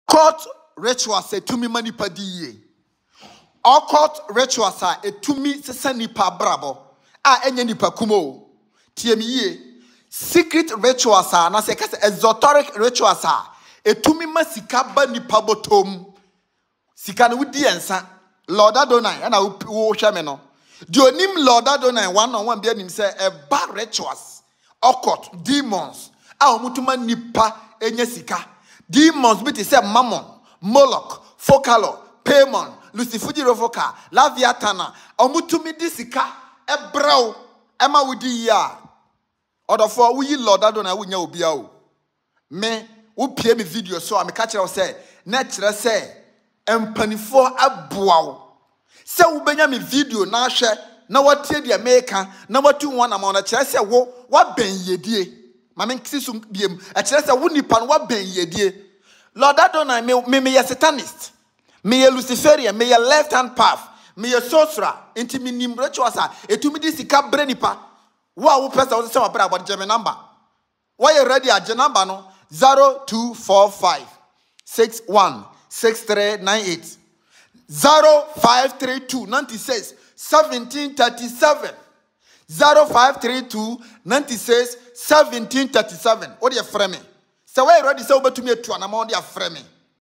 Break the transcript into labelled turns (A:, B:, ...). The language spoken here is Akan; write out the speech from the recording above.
A: Court rituals say to me mani padiye. Occult rituals are a to me sesa nipa brabo. Enye nipa kumo. Tiemiye. Secret rituals are na se kase esoteric rituals are a to me masika ba nipa botom. Sika no wudi ensa. Lord Adonai na wo hwe me no. The onim Lord Adonai one on one be anim say e ba rituals. Occult demons. Omutuma nipa enye sika. Demons be say Mammon, Moloch, Focalo, Paimon, Lucifugiro Foca, Laviatana, Omutumi disika, Ebrau, Emma Wudi ya. Order for we Lord Adonai wunya obiao. Me, who pay me video so I'm catcher say, natural say, empanifo abuao. Say ubenya me video na share, na what the American, na what you want among a chess, what ben ye dear. Mamma Xisum biem, a chess a woody pan what ben ye dear. Lord Adonai, me a satanist, me a Luciferian, me a left hand path, me a sorcerer, into me nim rituasa, et to me this cap brenipa. Wow, person was some about German number. Why you ready at Janamba no? 0245 61 6398 0532 96 1737 0532 96 1737. What do you frame me? So why you ready so to me to an amount of framing?